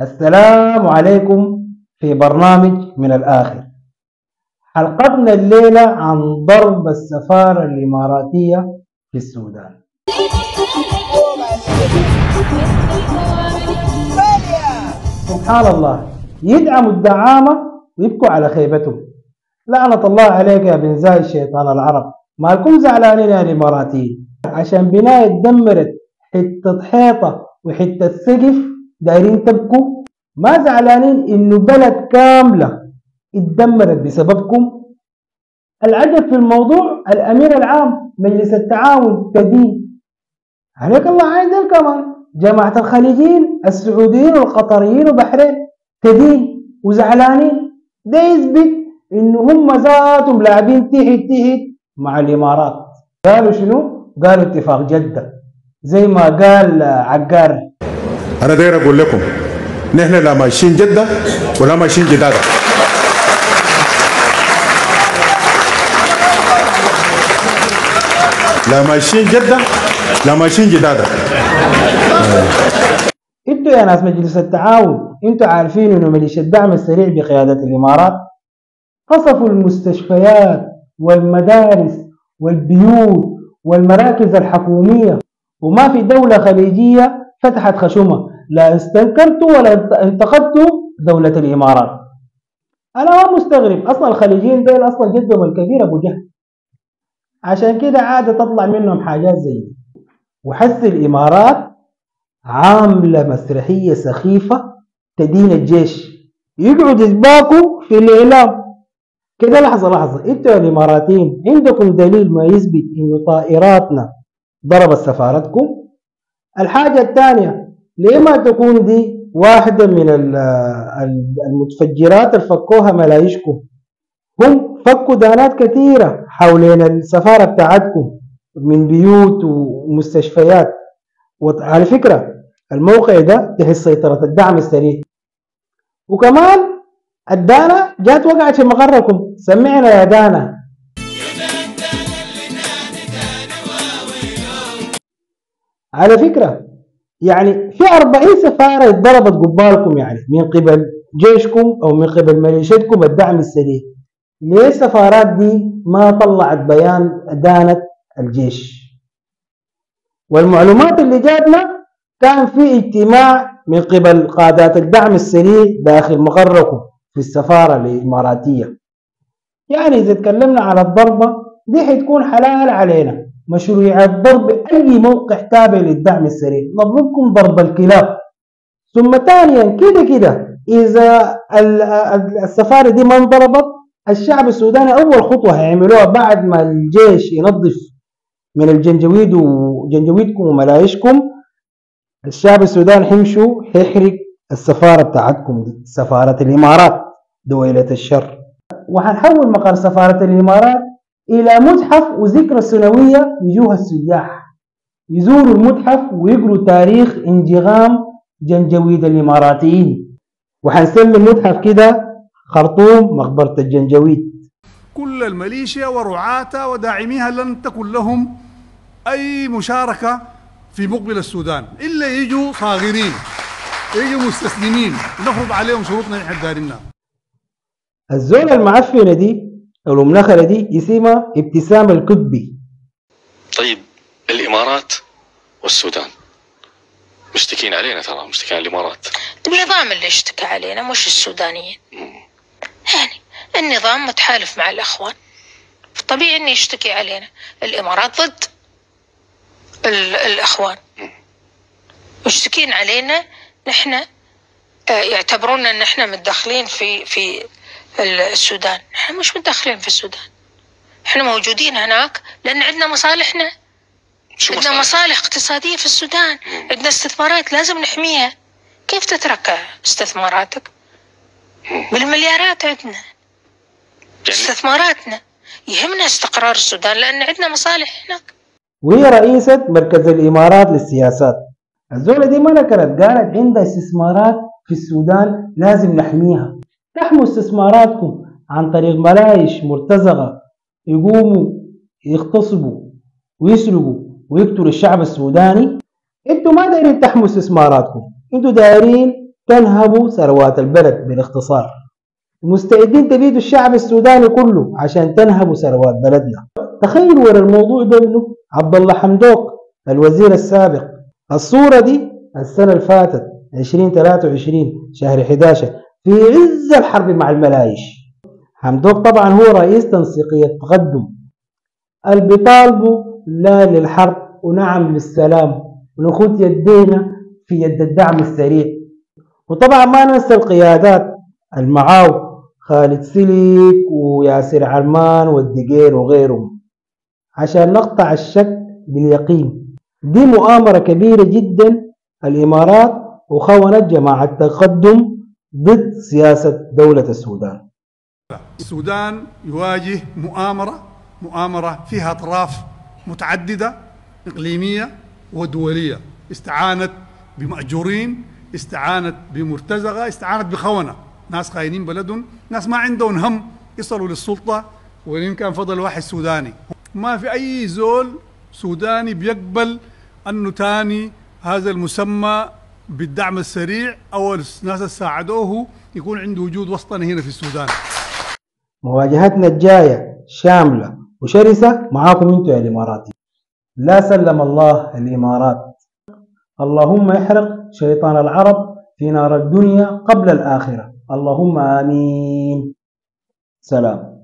السلام عليكم في برنامج من الآخر. حلقتنا الليلة عن ضرب السفارة الإماراتية في السودان. سبحان الله، يدعموا الدعامة ويبكوا على خيبتهم. لعنة الله عليك يا بن زاي شيطان العرب، مالكم زعلانين يا الإماراتيين عشان بناية اتدمرت حتة حيطة وحتة سقف دايرين تبكوا؟ ما زعلانين إنه بلد كاملة اتدمرت بسببكم؟ العجب في الموضوع الأمير العام مجلس التعاون تدين عليك الله عايز كمان جماعة الخليجيين السعوديين والقطريين وبحرين تدين وزعلانين. ده يثبت إنه هم ذاتهم لاعبين تحت مع الإمارات. قالوا شنو؟ قالوا اتفاق جدة زي ما قال عقار. أنا داير أقول لكم نحن لا ماشيين جدة ولا ماشيين جدادة. لا ماشيين جدة لا ماشيين جدادة. انتوا يا ناس مجلس التعاون انتوا عارفين انه ميليشيا الدعم السريع بقيادة الإمارات قصفوا المستشفيات والمدارس والبيوت والمراكز الحكومية، وما في دولة خليجية فتحت خشومة لا استنكرتوا ولا انتقدتوا دولة الإمارات. أنا ما مستغرب، أصلا الخليجيين دول أصلا جدهم الكبير أبو جهل، عشان كده عادة تطلع منهم حاجات زي دي. وحس الإمارات عاملة مسرحية سخيفة تدين الجيش، يقعد يسباكوا في الإعلام كده. لحظة انتوا يا الإماراتيين عندكم دليل ما يثبت إنه طائراتنا ضربت سفارتكم؟ الحاجة الثانية، ليه ما تكون دي واحدة من المتفجرات اللي فكوها ملايشكم؟ هم فكوا دانات كثيرة حوالين السفارة بتاعتكم من بيوت ومستشفيات. وعلى فكرة الموقع ده تحت سيطرة الدعم السريع، وكمان الدانة جات وقعت في مقركم. سمعنا يا دانا. على فكرة يعني في 40 سفارة اتضربت قبالكم، يعني من قبل جيشكم أو من قبل ميليشيتكم الدعم السريع. ليه السفارات دي ما طلعت بيان دانت الجيش؟ والمعلومات اللي جاتنا كان في اجتماع من قبل قادات الدعم السريع داخل مقركم في السفارة الإماراتية. يعني إذا تكلمنا على الضربة دي حتكون حلال علينا، مشروعية ضرب أي موقع تابع للدعم السريع، نضربكم ضرب الكلاب. ثم ثانيا كده إذا السفارة دي ما انضربت، الشعب السوداني أول خطوة هيعملوها بعد ما الجيش ينظف من الجنجويد وجنجويدكم وملايشكم، الشعب السوداني حيمشوا هيحرق السفارة بتاعتكم دي، سفارة الإمارات دويلة الشر، وهنحول مقر سفارة الإمارات إلى متحف وذكرى سنوية يجوها السياح يزوروا المتحف ويقروا تاريخ انجغام جنجويد الإماراتيين. وحنسمي المتحف كده خرطوم مقبرة الجنجويد. كل الميليشيا ورعاتها وداعميها لن تكن لهم أي مشاركة في مقبل السودان إلا يجوا صاغرين، يجوا مستسلمين، نفرض عليهم شروطنا نحن دارينها. الزول المعفنة دي أو المنخرة دي اسمها ابتسام الكتبي. طيب الإمارات والسودان مشتكين علينا، ترى مشتكين على الإمارات. النظام اللي اشتكى علينا مش السودانيين. يعني النظام متحالف مع الأخوان، طبيعي إنه يشتكي علينا. الإمارات ضد الأخوان، مشتكين علينا نحن، يعتبرونا إن إحنا متدخلين في السودان. إحنا مش متدخلين في السودان، إحنا موجودين هناك لأن عندنا مصالحنا. عندنا مصالح اقتصادية في السودان، عندنا استثمارات لازم نحميها. كيف تترك استثماراتك؟ بالمليارات عندنا استثماراتنا، يهمنا استقرار السودان لأن عندنا مصالح هناك. وهي رئيسة مركز الإمارات للسياسات. الزولة دي ما نكرت، قالت عندها استثمارات في السودان لازم نحميها. تحموا استثماراتكم عن طريق ملايش مرتزقة يقوموا يغتصبوا ويسرقوا ويقتلوا الشعب السوداني. انتوا ما دايرين تحموا استثماراتكم، انتوا دايرين تنهبوا ثروات البلد بالاختصار. مستعدين تبيدوا الشعب السوداني كله عشان تنهبوا ثروات بلدنا. تخيلوا ورا الموضوع ده انه عبد الله حمدوك الوزير السابق، الصورة دي السنة اللي فاتت 2023 شهر 11 في عز الحرب مع الملايش. حمدوك طبعا هو رئيس تنسيقية التقدم اللي بيطالبوا لا للحرب ونعم للسلام ونخوض يدينا في يد الدعم السريع. وطبعا ما ننسى القيادات المعاو خالد سليك وياسر علمان والدقير وغيرهم عشان نقطع الشك باليقين. دي مؤامرة كبيرة جدا الإمارات وخونت جماعة التقدم ضد سياسة دولة السودان. السودان يواجه مؤامرة فيها أطراف متعددة إقليمية ودولية، استعانت بمأجورين، استعانت بمرتزقة، استعانت بخونة، ناس خاينين بلدهم، ناس ما عندهم هم يصلوا للسلطة وإن كان فضل واحد سوداني. ما في أي زول سوداني بيقبل أنه تاني هذا المسمى بالدعم السريع أو الناس اللي ساعدوه يكون عنده وجود وسطني هنا في السودان. مواجهتنا الجاية شاملة وشرسة معاكم انتوا يا الإماراتي. لا سلم الله الإمارات. اللهم احرق شيطان العرب في نار الدنيا قبل الآخرة. اللهم آمين. سلام.